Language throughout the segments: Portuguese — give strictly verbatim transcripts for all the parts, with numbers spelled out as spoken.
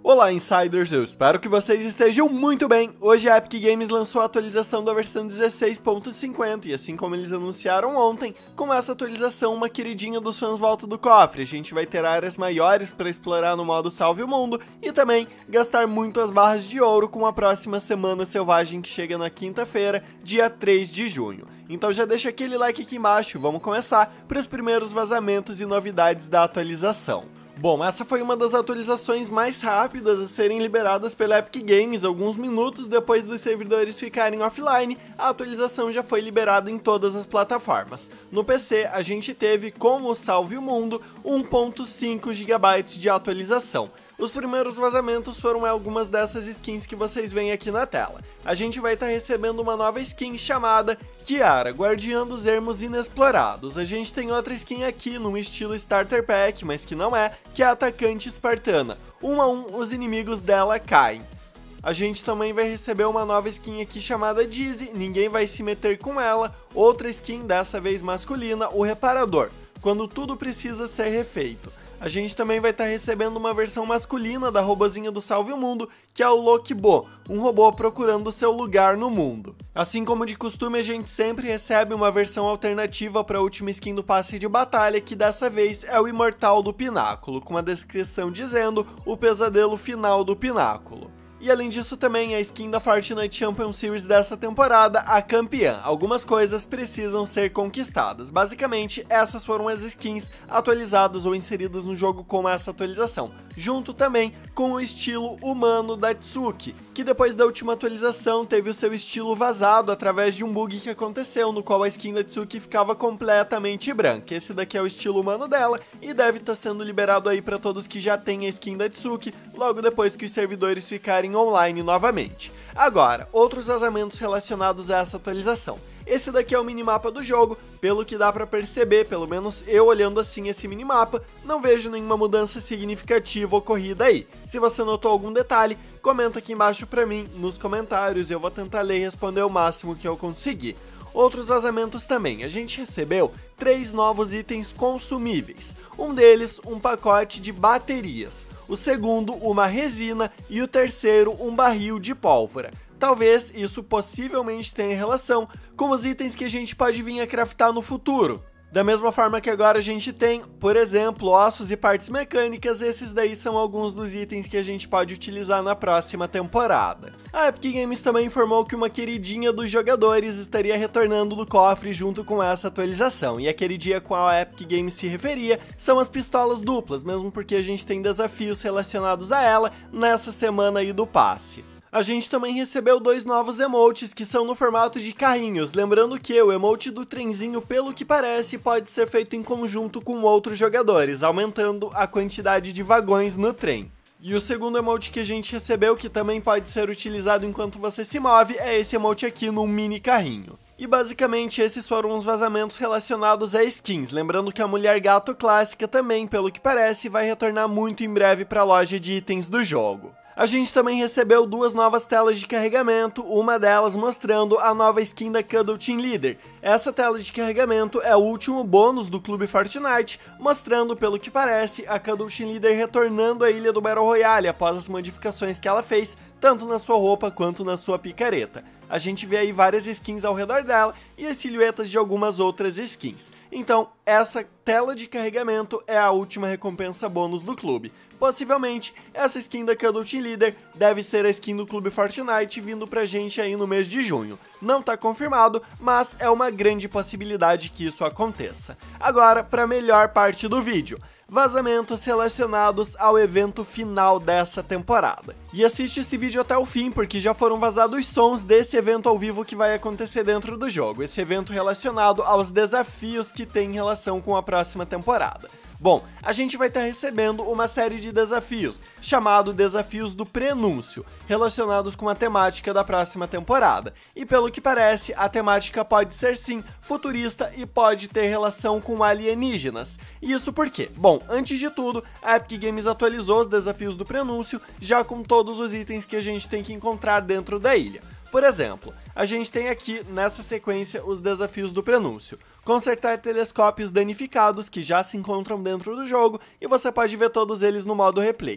Olá, Insiders, eu espero que vocês estejam muito bem. Hoje a Epic Games lançou a atualização da versão dezesseis ponto cinquenta e assim como eles anunciaram ontem, com essa atualização uma queridinha dos fãs volta do cofre. A gente vai ter áreas maiores para explorar no modo Salve o Mundo e também gastar muito as barras de ouro com a próxima Semana Selvagem que chega na quinta-feira, dia três de junho. Então já deixa aquele like aqui embaixo e vamos começar para os primeiros vazamentos e novidades da atualização. Bom, essa foi uma das atualizações mais rápidas a serem liberadas pela Epic Games. Alguns minutos depois dos servidores ficarem offline, a atualização já foi liberada em todas as plataformas. No P C, a gente teve, como o Salve o Mundo, um ponto cinco gigabytes de atualização. Os primeiros vazamentos foram algumas dessas skins que vocês veem aqui na tela. A gente vai estar tá recebendo uma nova skin chamada Kiara, Guardiã dos Ermos Inexplorados. A gente tem outra skin aqui num estilo Starter Pack, mas que não é, que é a Atacante Espartana. Um a um, os inimigos dela caem. A gente também vai receber uma nova skin aqui chamada Dizzy, ninguém vai se meter com ela. Outra skin, dessa vez masculina, o Reparador, quando tudo precisa ser refeito. A gente também vai estar recebendo uma versão masculina da robozinha do Salve o Mundo, que é o Lokibo, um robô procurando seu lugar no mundo. Assim como de costume, a gente sempre recebe uma versão alternativa para a última skin do passe de batalha, que dessa vez é o Imortal do Pináculo, com uma descrição dizendo o pesadelo final do Pináculo. E além disso também a skin da Fortnite Champion Series dessa temporada, a Campeã. Algumas coisas precisam ser conquistadas. Basicamente, essas foram as skins atualizadas ou inseridas no jogo com essa atualização, junto também com o estilo humano da Tsuki, que depois da última atualização teve o seu estilo vazado através de um bug que aconteceu, no qual a skin da Tsuki ficava completamente branca. Esse daqui é o estilo humano dela e deve estar sendo liberado aí para todos que já têm a skin da Tsuki, logo depois que os servidores ficarem online novamente. Agora, outros vazamentos relacionados a essa atualização. Esse daqui é o minimapa do jogo, pelo que dá pra perceber, pelo menos eu olhando assim esse minimapa, não vejo nenhuma mudança significativa ocorrida aí. Se você notou algum detalhe, comenta aqui embaixo pra mim, nos comentários, eu vou tentar ler e responder o máximo que eu conseguir. Outros vazamentos também, a gente recebeu três novos itens consumíveis, um deles um pacote de baterias, o segundo uma resina e o terceiro um barril de pólvora. Talvez isso possivelmente tenha relação com os itens que a gente pode vir a craftar no futuro. Da mesma forma que agora a gente tem, por exemplo, ossos e partes mecânicas, esses daí são alguns dos itens que a gente pode utilizar na próxima temporada. A Epic Games também informou que uma queridinha dos jogadores estaria retornando do cofre junto com essa atualização, e a queridinha com a Epic Games se referia são as pistolas duplas, mesmo porque a gente tem desafios relacionados a ela nessa semana aí do passe. A gente também recebeu dois novos emotes que são no formato de carrinhos, lembrando que o emote do trenzinho, pelo que parece, pode ser feito em conjunto com outros jogadores, aumentando a quantidade de vagões no trem. E o segundo emote que a gente recebeu, que também pode ser utilizado enquanto você se move, é esse emote aqui num mini carrinho. E basicamente esses foram os vazamentos relacionados a skins, lembrando que a Mulher Gato clássica também, pelo que parece, vai retornar muito em breve para a loja de itens do jogo. A gente também recebeu duas novas telas de carregamento, uma delas mostrando a nova skin da Cuddle Team Leader. Essa tela de carregamento é o último bônus do Clube Fortnite, mostrando, pelo que parece, a Cuddle Team Leader retornando à ilha do Battle Royale após as modificações que ela fez, tanto na sua roupa quanto na sua picareta. A gente vê aí várias skins ao redor dela e as silhuetas de algumas outras skins. Então, essa tela de carregamento é a última recompensa bônus do clube. Possivelmente, essa skin da Cuddle Team Leader deve ser a skin do Clube Fortnite vindo pra gente aí no mês de junho. Não tá confirmado, mas é uma grande possibilidade que isso aconteça. Agora, para a melhor parte do vídeo. Vazamentos relacionados ao evento final dessa temporada. E assiste esse vídeo até o fim, porque já foram vazados sons desse evento ao vivo que vai acontecer dentro do jogo. Esse evento relacionado aos desafios que tem em relação com a próxima temporada. Bom, a gente vai estar recebendo uma série de desafios, chamado Desafios do Prenúncio, relacionados com a temática da próxima temporada. E pelo que parece, a temática pode ser sim futurista e pode ter relação com alienígenas. Isso por quê? Bom, antes de tudo, a Epic Games atualizou os desafios do Prenúncio, já com todos os itens que a gente tem que encontrar dentro da ilha. Por exemplo, a gente tem aqui nessa sequência os desafios do prenúncio. Consertar telescópios danificados que já se encontram dentro do jogo e você pode ver todos eles no modo replay.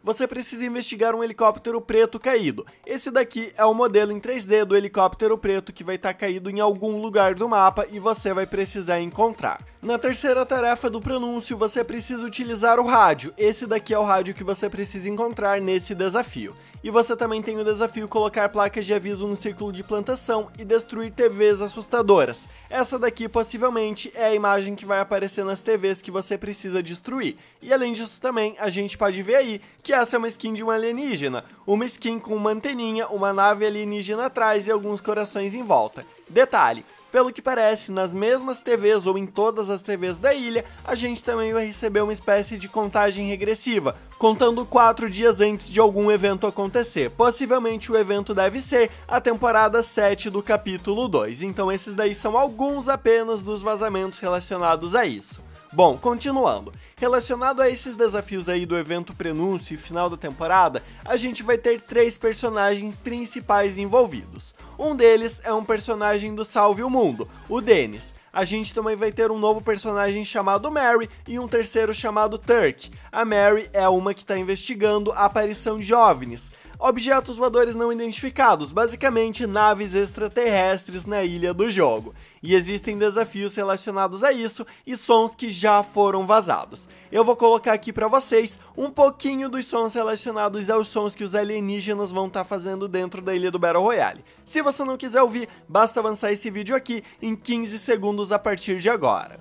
você precisa investigar um helicóptero preto caído. Esse daqui é o modelo em três D do helicóptero preto que vai estar caído em algum lugar do mapa e você vai precisar encontrar. Na terceira tarefa do pronúncio, você precisa utilizar o rádio. Esse daqui é o rádio que você precisa encontrar nesse desafio. E você também tem o desafio colocar placas de aviso no círculo de plantação e destruir T Vs assustadoras. Essa daqui possivelmente é a imagem que vai aparecer nas T Vs que você precisa destruir. E além disso também, a gente pode ver aí que essa é uma skin de um alienígena. Uma skin com uma anteninha, uma nave alienígena atrás e alguns corações em volta. Detalhe, pelo que parece, nas mesmas T Vs ou em todas as T Vs da ilha, a gente também vai receber uma espécie de contagem regressiva, contando quatro dias antes de algum evento acontecer. Possivelmente o evento deve ser a temporada sete do capítulo dois, então esses daí são alguns apenas dos vazamentos relacionados a isso. Bom, continuando. Relacionado a esses desafios aí do evento prenúncio e final da temporada, a gente vai ter três personagens principais envolvidos. Um deles é um personagem do Salve o Mundo, o Dennis. A gente também vai ter um novo personagem chamado Mary e um terceiro chamado Turk. A Mary é uma que está investigando a aparição de OVNIs, objetos voadores não identificados, basicamente naves extraterrestres na ilha do jogo. E existem desafios relacionados a isso e sons que já foram vazados. Eu vou colocar aqui para vocês um pouquinho dos sons relacionados aos sons que os alienígenas vão estar tá fazendo dentro da ilha do Battle Royale. Se você não quiser ouvir, basta avançar esse vídeo aqui em quinze segundos a partir de agora.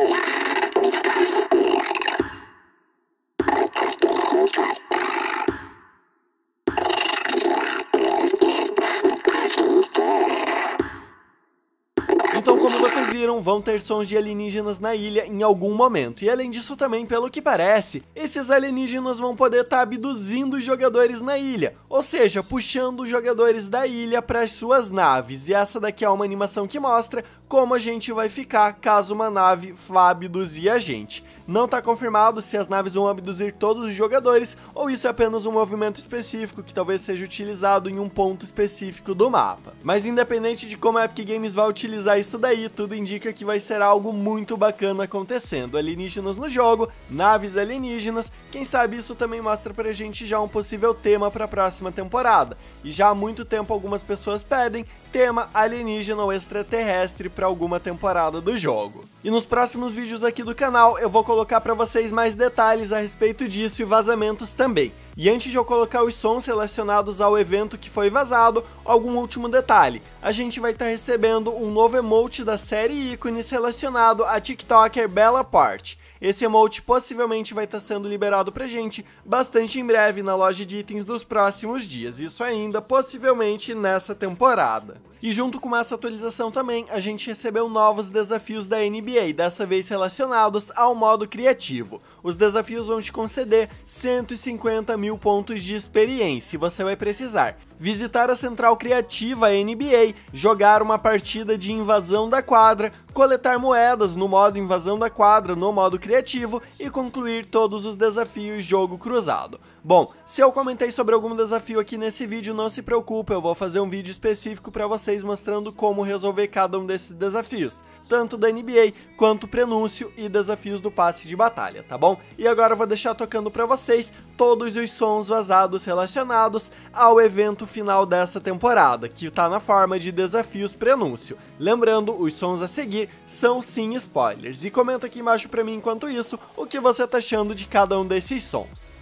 Então, como vocês viram, vão ter sons de alienígenas na ilha em algum momento. E além disso também, pelo que parece, esses alienígenas vão poder estar tá abduzindo os jogadores na ilha. Ou seja, puxando os jogadores da ilha para as suas naves. E essa daqui é uma animação que mostra como a gente vai ficar caso uma nave vá abduzir a gente. Não está confirmado se as naves vão abduzir todos os jogadores ou isso é apenas um movimento específico que talvez seja utilizado em um ponto específico do mapa. Mas independente de como a Epic Games vai utilizar isso daí, tudo indica que vai ser algo muito bacana acontecendo. Alienígenas no jogo, naves alienígenas, quem sabe isso também mostra pra gente já um possível tema para a próxima temporada. E já há muito tempo algumas pessoas pedem tema alienígena ou extraterrestre para alguma temporada do jogo. E nos próximos vídeos aqui do canal eu vou colocar para vocês mais detalhes a respeito disso e vazamentos também. E antes de eu colocar os sons relacionados ao evento que foi vazado, algum último detalhe. A gente vai estar tá recebendo um novo emote da série ícones relacionado a TikToker Bella Porte. Esse emote possivelmente vai estar tá sendo liberado pra gente bastante em breve na loja de itens dos próximos dias, isso ainda possivelmente nessa temporada. E junto com essa atualização também, a gente recebeu novos desafios da N B A, dessa vez relacionados ao modo criativo. Os desafios vão te conceder cento e cinquenta mil pontos de experiência e você vai precisar visitar a central criativa N B A, jogar uma partida de invasão da quadra, coletar moedas no modo invasão da quadra no modo criativo e concluir todos os desafios jogo cruzado. Bom, se eu comentei sobre algum desafio aqui nesse vídeo, não se preocupe, eu vou fazer um vídeo específico para vocês mostrando como resolver cada um desses desafios, tanto da N B A quanto prenúncio e desafios do passe de batalha, tá bom? E agora eu vou deixar tocando para vocês todos os sons vazados relacionados ao evento final dessa temporada, que tá na forma de desafios prenúncio. Lembrando, os sons a seguir são sim spoilers. E comenta aqui embaixo pra mim enquanto isso o que você tá achando de cada um desses sons.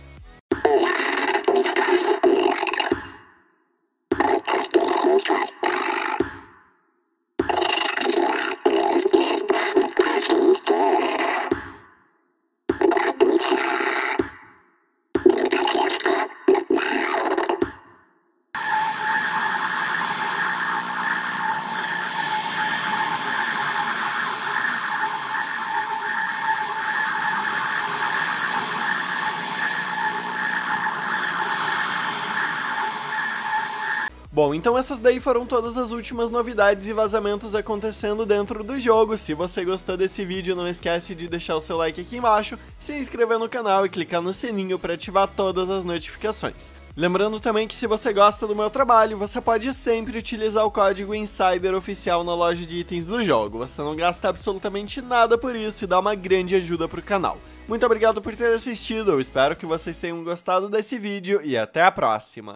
Bom, então essas daí foram todas as últimas novidades e vazamentos acontecendo dentro do jogo. Se você gostou desse vídeo, não esquece de deixar o seu like aqui embaixo, se inscrever no canal e clicar no sininho para ativar todas as notificações. Lembrando também que se você gosta do meu trabalho, você pode sempre utilizar o código Insider oficial na loja de itens do jogo. Você não gasta absolutamente nada por isso e dá uma grande ajuda pro canal. Muito obrigado por ter assistido, eu espero que vocês tenham gostado desse vídeo e até a próxima!